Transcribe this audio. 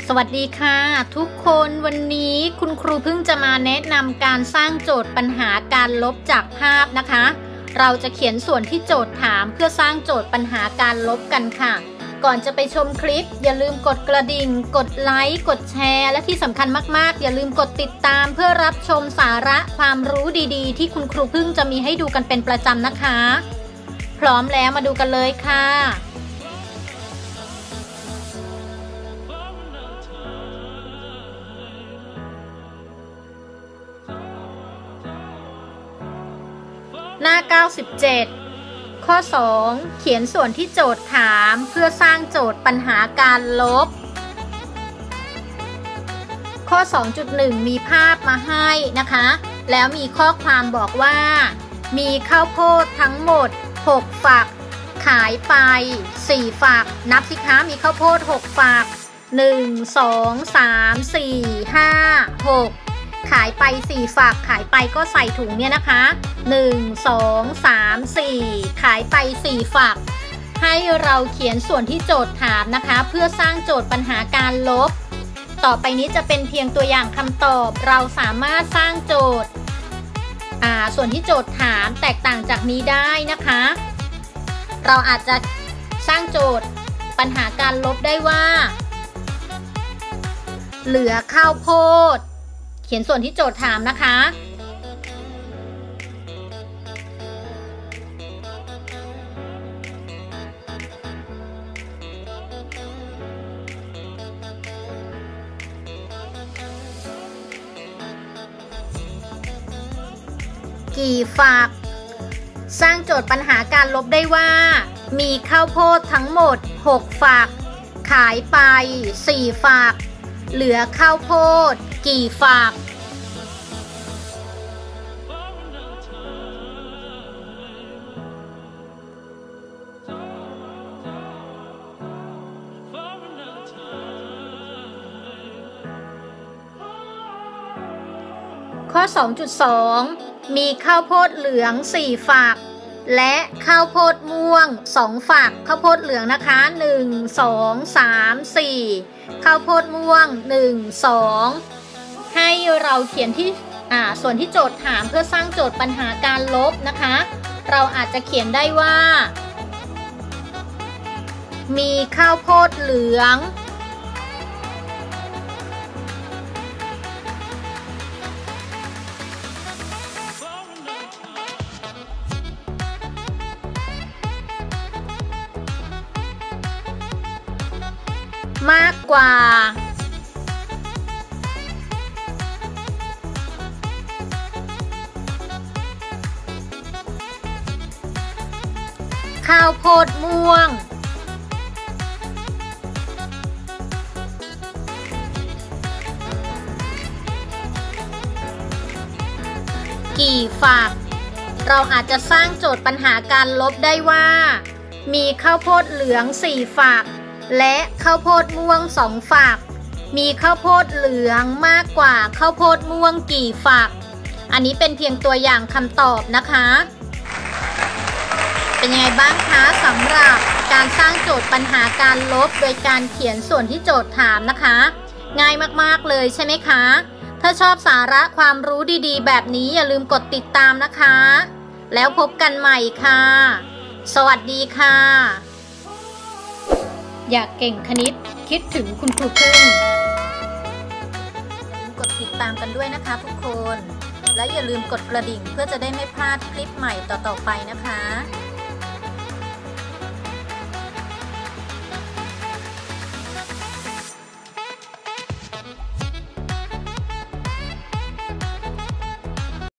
สวัสดีค่ะทุกคนวันนี้คุณครูเพิ่งจะมาแนะนำการสร้างโจทย์ปัญหาการลบจากภาพนะคะเราจะเขียนส่วนที่โจทย์ถามเพื่อสร้างโจทย์ปัญหาการลบกันค่ะก่อนจะไปชมคลิปอย่าลืมกดกระดิ่งกดไลค์กดแชร์และที่สำคัญมากๆอย่าลืมกดติดตามเพื่อรับชมสาระความรู้ดีๆที่คุณครูเพิ่งจะมีให้ดูกันเป็นประจำนะคะพร้อมแล้วมาดูกันเลยค่ะหน้า97ข้อ2เขียนส่วนที่โจทย์ถามเพื่อสร้างโจทย์ปัญหาการลบข้อ 2.1 มีภาพมาให้นะคะแล้วมีข้อความบอกว่ามีข้าวโพดทั้งหมด6ฝักขายไป4ฝักนับสิคะมีข้าวโพด6ฝัก1 2 3 4 5 6ขายไป4ฝักขายไปก็ใส่ถุงเนี่ยนะคะ1 2 3 4ขายไป4ฝักให้เราเขียนส่วนที่โจทย์ถามนะคะเพื่อสร้างโจทย์ปัญหาการลบต่อไปนี้จะเป็นเพียงตัวอย่างคำตอบเราสามารถสร้างโจทย์ส่วนที่โจทย์ถามแตกต่างจากนี้ได้นะคะเราอาจจะสร้างโจทย์ปัญหาการลบได้ว่าเหลือข้าวโพดเขียนส่วนที่โจทย์ถามนะคะกี่ฝักสร้างโจทย์ปัญหาการลบได้ว่ามีข้าวโพดทั้งหมด6ฝักขายไป4ฝักเหลือข้าวโพดกี่ฝักข้อ 2.2 มีข้าวโพดเหลือง4ฝักและข้าวโพดม่วง2ฝักข้าวโพดเหลืองนะคะ1 2 3 4ข้าวโพดม่วง1 2ให้เราเขียนที่ส่วนที่โจทย์ถามเพื่อสร้างโจทย์ปัญหาการลบนะคะเราอาจจะเขียนได้ว่ามีข้าวโพดเหลืองมากกว่าข้าวโพดม่วงกี่ฝักเราอาจจะสร้างโจทย์ปัญหาการลบได้ว่ามีข้าวโพดเหลือง4ฝักและข้าวโพดม่วง2ฝักมีข้าวโพดเหลืองมากกว่าข้าวโพดม่วงกี่ฝักอันนี้เป็นเพียงตัวอย่างคำตอบนะคะเป็นยังไงบ้างคะสำหรับการสร้างโจทย์ปัญหาการลบโดยการเขียนส่วนที่โจทย์ถามนะคะง่ายมากๆเลยใช่ไหมคะถ้าชอบสาระความรู้ดีๆแบบนี้อย่าลืมกดติดตามนะคะแล้วพบกันใหม่ค่ะสวัสดีค่ะอยากเก่งคณิตคิดถึงคุณครูพึ่งกดติดตามกันด้วยนะคะทุกคนและอย่าลืมกดกระดิ่งเพื่อจะได้ไม่พลาดคลิปใหม่ต่อๆไปนะคะ